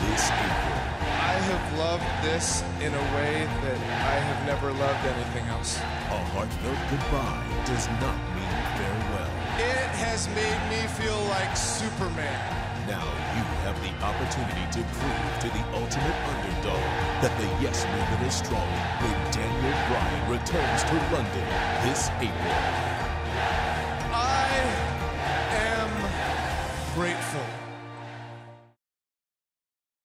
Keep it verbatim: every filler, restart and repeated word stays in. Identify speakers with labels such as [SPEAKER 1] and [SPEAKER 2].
[SPEAKER 1] this April.
[SPEAKER 2] I have loved this in a way that I have never loved anything else.
[SPEAKER 1] A heartfelt goodbye does not mean farewell.
[SPEAKER 2] It has made me feel like Superman.
[SPEAKER 1] Now you have the opportunity to prove to the ultimate underdog that the yes movement is strong when Daniel Bryan returns to London this April.